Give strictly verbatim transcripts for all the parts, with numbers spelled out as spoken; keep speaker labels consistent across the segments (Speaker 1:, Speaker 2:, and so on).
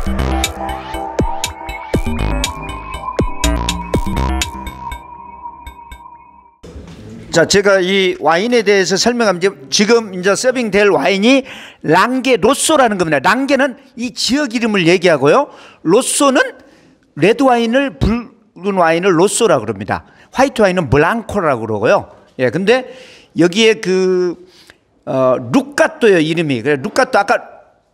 Speaker 1: 자, 제가 이 와인에 대해서 설명하면 지금 이제 서빙될 와인이 랑게 로쏘라는 겁니다. 랑게는 이 지역 이름을 얘기하고요. 로쏘는 레드 와인을 붉은 와인을 로쏘라고 그럽니다. 화이트 와인은 블랑코라고 그러고요. 예, 근데 여기에 그 어, 루카토요 이름이. 그래 루카토 아까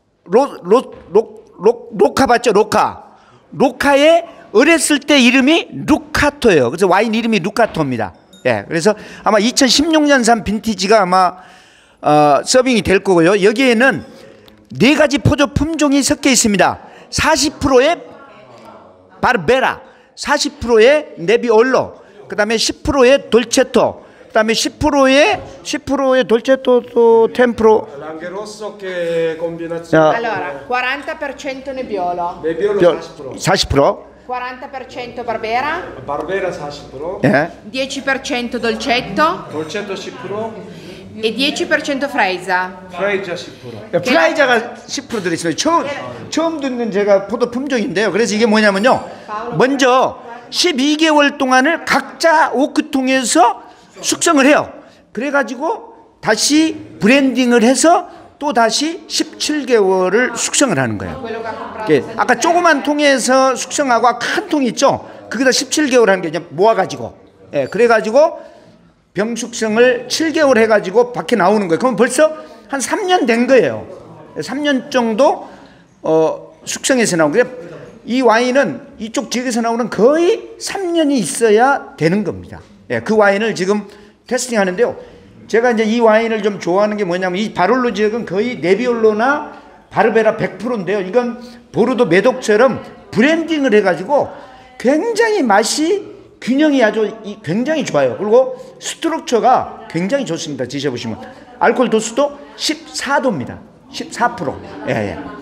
Speaker 1: 로로로 로, 로카 봤죠? 로카. 로카의 어렸을 때 이름이 루카토예요. 그래서 와인 이름이 루카토입니다. 예, 그래서 아마 이천십육 년산 빈티지가 아마 어, 서빙이 될 거고요. 여기에는 네 가지 포도 품종이 섞여 있습니다. 사십 퍼센트의 바르베라, 사십 퍼센트의 네비올로, 그 다음에 십 퍼센트의 돌체토, 그 다음에 십 퍼센트의 십 퍼센트의 돌체토도 십 퍼센트.
Speaker 2: L'Anche rosso che combinazione?
Speaker 3: Allora, quaranta per cento Nebbiolo,
Speaker 2: Nebbiolo 사십 퍼센트.
Speaker 1: 사십 퍼센트.
Speaker 3: quaranta per cento Barbera,
Speaker 2: Barbera 사십 퍼센트.
Speaker 1: 예.
Speaker 3: dieci per cento Dolcetto
Speaker 2: Dolcetto 십 퍼센트.
Speaker 3: e dieci per cento Freisa.
Speaker 2: Freisa 십 퍼센트.
Speaker 1: 프라이자가 십 퍼센트 들어있어요. 처음, 처음 듣는 제가 포도 품종인데요. 그래서 이게 뭐냐면요. 먼저 십이 개월 동안을 각자 오크통에서 숙성을 해요. 그래가지고 다시 브랜딩을 해서 또 다시 십칠 개월을 숙성을 하는 거예요. 예, 아까 조그만 통에서 숙성하고 큰 통 있죠? 거기다 십칠 개월 하는 게 이제 모아가지고, 예, 그래가지고 병 숙성을 칠 개월 해가지고 밖에 나오는 거예요. 그럼 벌써 한 삼 년 된 거예요. 삼 년 정도 어, 숙성해서 나온 거예요. 이 와인은 이쪽 지역에서 나오는 거의 삼 년이 있어야 되는 겁니다. 예, 그 와인을 지금 테스팅 하는데요. 제가 이제 이 와인을 좀 좋아하는 게 뭐냐면 이 바롤로 지역은 거의 네비올로나 바르베라 백 퍼센트인데요. 이건 보르도 메독처럼 브랜딩을 해가지고 굉장히 맛이 균형이 아주 굉장히 좋아요. 그리고 스트럭처가 굉장히 좋습니다. 드셔보시면 알코올 도수도 십사 도입니다. 십사 퍼센트. 예, 예.